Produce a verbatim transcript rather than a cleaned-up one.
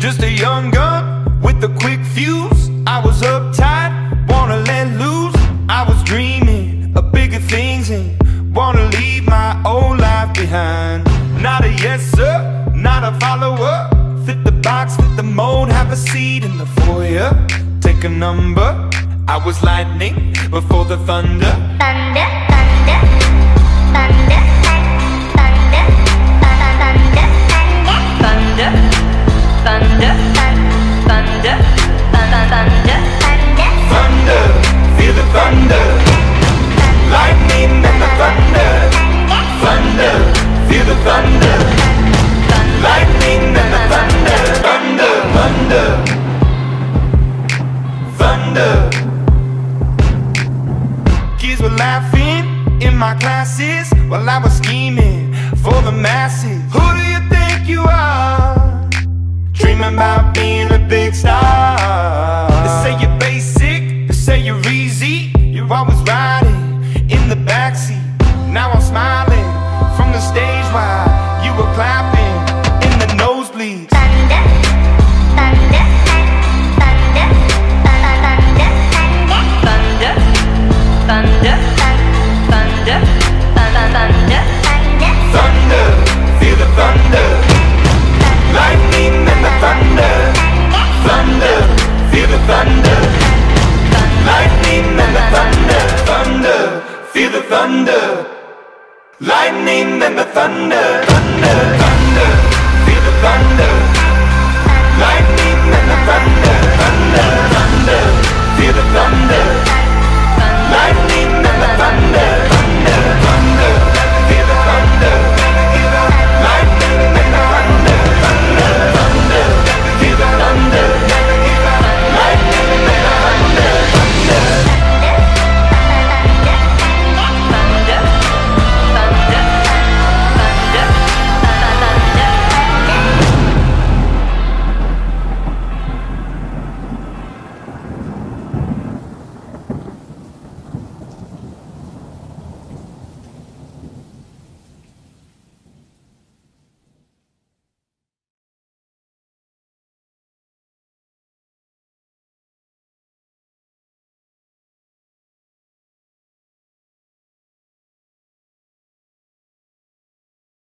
Just a young gun with a quick fuse. I was uptight, wanna let loose. I was dreaming of bigger things and wanna leave my old life behind. Not a yes sir, not a follower. Fit the box, fit the mold, have a seat in the foyer. Take a number. I was lightning before the thunder. Thunder, thunder, thunder, thunder, thunder, thunder, thunder, thunder, thunder, thunder, thunder, feel the thunder. Lightning and the thunder. Thunder, feel the thunder. Lightning and the thunder. Thunder, thunder, thunder. Kids were laughing in my classes while I was scheming for the masses. Who do you think you are? Dreaming about being a big star. They say you're basic, they say you're easy. You're always right